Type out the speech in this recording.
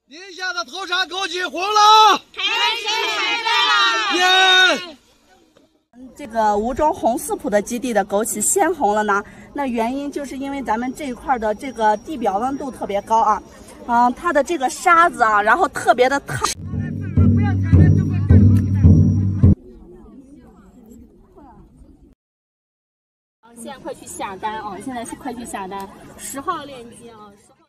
宁夏的特产枸杞红了， 开始了！ 耶！ 这个吴庄红四铺的基地的枸杞鲜红了呢，那原因就是因为咱们这一块的这个地表温度特别高啊，它的这个沙子啊，然后特别的烫。现在快去下单啊！现在是快去下单，10号链接啊！10号。